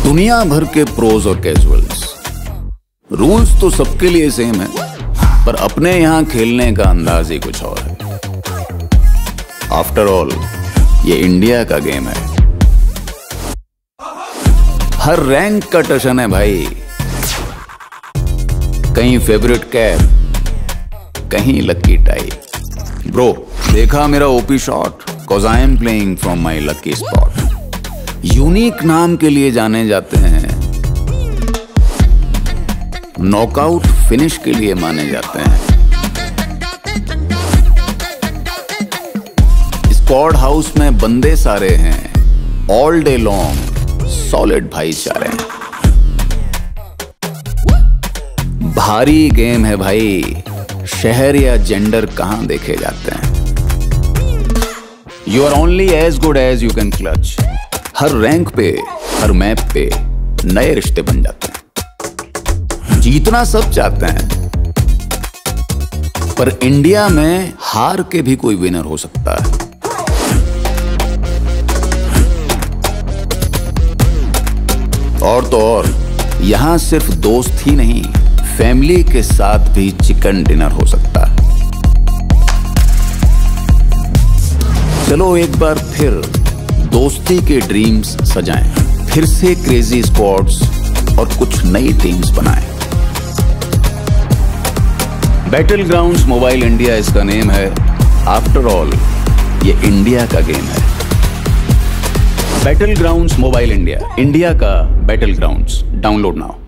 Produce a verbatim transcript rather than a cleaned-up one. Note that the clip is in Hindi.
दुनिया भर के प्रोज और कैजुअल्स, रूल्स तो सबके लिए सेम है, पर अपने यहां खेलने का अंदाज ही कुछ और है। आफ्टर ऑल ये इंडिया का गेम है, हर रैंक का टशन है भाई। कहीं फेवरेट कैप, कहीं लकी टाई। ब्रो देखा मेरा OP shot, cause I am playing from my lucky spot. Unique नाम के लिए जाने जाते हैं, नॉकआउट फिनिश के लिए माने जाते हैं। स्क्वाड हाउस में बंदे सारे हैं, ऑल डे लॉन्ग सॉलिड भाईचारे हैं। भारी गेम है भाई, शहर या जेंडर कहां देखे जाते हैं। You are only as good as you can clutch. हर रैंक पे, हर मैप पे नए रिश्ते बन जाते हैं। जीतना सब चाहते हैं, पर इंडिया में हार के भी कोई विनर हो सकता है। और तो और यहां सिर्फ दोस्त ही नहीं, फैमिली के साथ भी चिकन डिनर हो सकता है। चलो एक बार फिर दोस्ती के ड्रीम्स सजाएं, फिर से क्रेजी स्क्वाड्स और कुछ नई टीम्स बनाएं। बैटल ग्राउंड्स मोबाइल इंडिया इसका नेम है। आफ्टर ऑल ये इंडिया का गेम है। Battlegrounds mobile India, India का बैटल ग्राउंड्स। Download now.